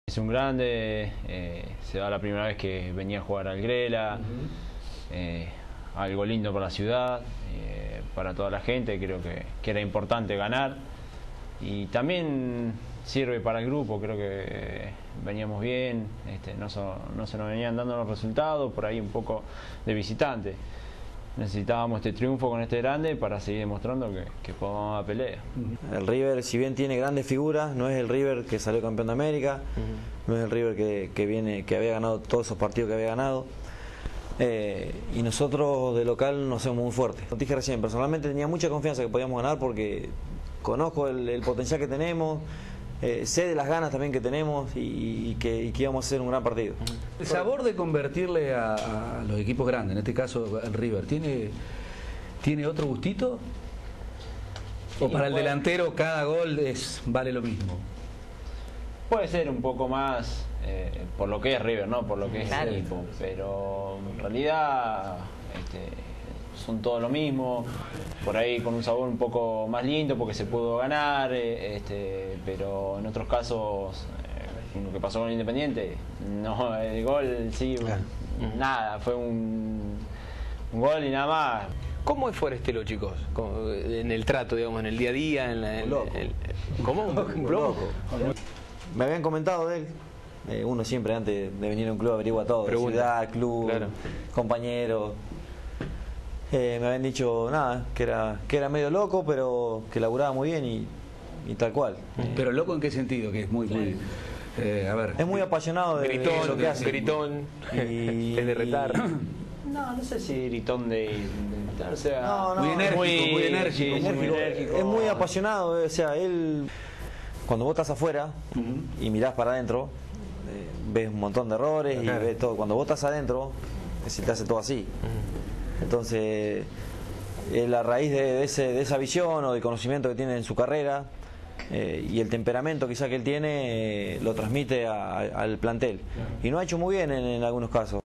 Es un grande, se da la primera vez que venía a jugar al Grela, algo lindo para la ciudad, para toda la gente. Creo que era importante ganar y también sirve para el grupo. Creo que veníamos bien, no se nos venían dando los resultados, por ahí un poco de visitante. Necesitábamos este triunfo con este grande para seguir demostrando que podemos dar pelea. El River, si bien tiene grandes figuras, no es el River que salió campeón de América, no es el River que había ganado todos esos partidos que había ganado. Y nosotros de local nos hacemos muy fuertes. Como dije recién, personalmente tenía mucha confianza que podíamos ganar porque conozco el potencial que tenemos, sé de las ganas también que tenemos y que íbamos a hacer un gran partido. El sabor de convertirle a los equipos grandes, en este caso el River, ¿tiene otro gustito? ¿O para el delantero cada gol vale lo mismo? Puede ser un poco más por lo que es River, ¿no? Por lo que es el equipo, pero en realidad son todo lo mismo, por ahí con un sabor un poco más lindo porque se pudo ganar, pero en otros casos, lo que pasó con el Independiente, no, el gol sí, claro. Nada, fue un gol y nada más. ¿Cómo es Forestelo, chicos? En el trato, digamos, en el día a día, ¿cómo? Un loco. Me habían comentado de él. Uno siempre antes de venir a un club averigua todo, ciudad, club, claro, compañeros. Me habían dicho nada, que era medio loco, pero que laburaba muy bien y tal cual. ¿Pero loco en qué sentido? Que es muy a ver. Es muy apasionado de lo que hace. Gritón, es de retar. No sé si gritón de o sea, muy enérgico. Es muy apasionado, o sea, él cuando vos estás afuera y mirás para adentro, ves un montón de errores y ves todo. Cuando vos estás adentro, se te hace todo así. Entonces, a raíz de esa visión o del conocimiento que tiene en su carrera y el temperamento quizá que él tiene, lo transmite al plantel. Y lo ha hecho muy bien en algunos casos.